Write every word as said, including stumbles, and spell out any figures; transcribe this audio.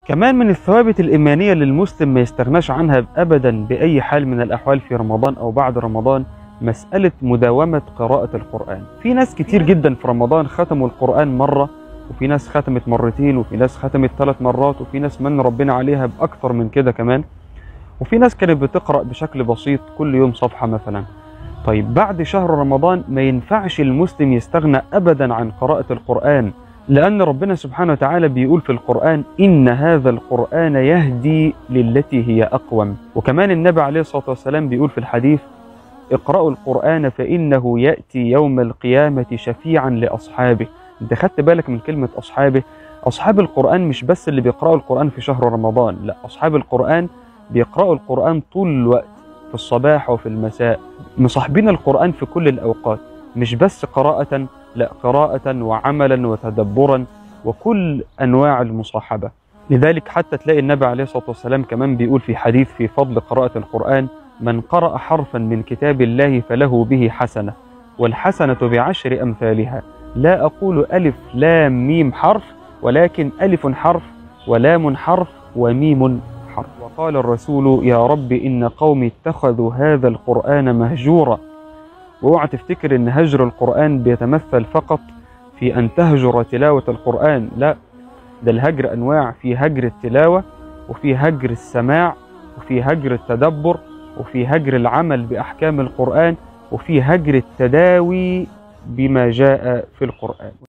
كمان من الثوابت الإيمانية اللي المسلم ما يستغناش عنها أبدا بأي حال من الأحوال في رمضان أو بعد رمضان مسألة مداومة قراءة القرآن. في ناس كتير جدا في رمضان ختموا القرآن مرة، وفي ناس ختمت مرتين، وفي ناس ختمت ثلاث مرات، وفي ناس من ربنا عليها بأكثر من كده كمان، وفي ناس كانت بتقرأ بشكل بسيط كل يوم صفحة مثلا. طيب بعد شهر رمضان ما ينفعش المسلم يستغنى أبدا عن قراءة القرآن، لأن ربنا سبحانه وتعالى بيقول في القرآن: إن هذا القرآن يهدي للتي هي أقوم. وكمان النبي عليه الصلاة والسلام بيقول في الحديث: اقرأوا القرآن فإنه يأتي يوم القيامة شفيعا لأصحابه. انت خدت بالك من كلمة أصحابه؟ أصحاب القرآن مش بس اللي بيقرأوا القرآن في شهر رمضان، لا، أصحاب القرآن بيقرأوا القرآن طول الوقت، في الصباح وفي المساء، مصاحبين القرآن في كل الأوقات، مش بس قراءة، لا، قراءة وعملا وتدبرا وكل أنواع المصاحبة. لذلك حتى تلاقي النبي عليه الصلاة والسلام كمان بيقول في حديث في فضل قراءة القرآن: من قرأ حرفا من كتاب الله فله به حسنة، والحسنة بعشر أمثالها، لا أقول ألف لام ميم حرف، ولكن ألف حرف ولام حرف وميم حرف. وقال الرسول: يا رب إن قومي اتخذوا هذا القرآن مهجورا. واوعى تفتكر ان هجر القرآن بيتمثل فقط في ان تهجر تلاوة القرآن، لا، ده الهجر انواع، في هجر التلاوة، وفي هجر السماع، وفي هجر التدبر، وفي هجر العمل بأحكام القرآن، وفي هجر التداوي بما جاء في القرآن.